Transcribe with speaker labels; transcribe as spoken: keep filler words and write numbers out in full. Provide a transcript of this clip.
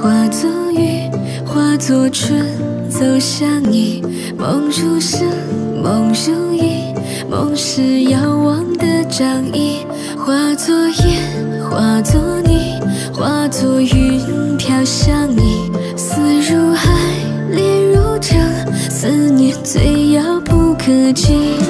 Speaker 1: 化作雨，化作春，走向你。梦如声，梦如影，梦是遥望的掌印。化作烟，化作泥，化作云飘向你。思如海，恋如城，思念最遥不可及。